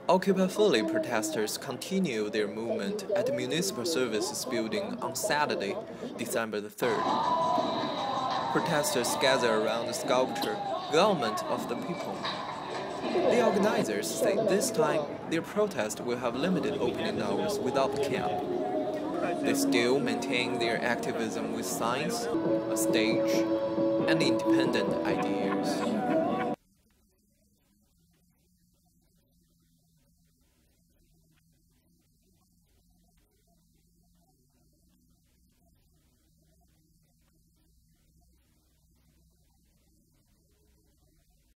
Occupy Fully protesters continue their movement at the Municipal Services Building on Saturday, December the 3rd. Protesters gather around the sculpture, Government of the People. The organizers say this time their protest will have limited opening hours without camp. They still maintain their activism with signs, a stage, and independent ideas.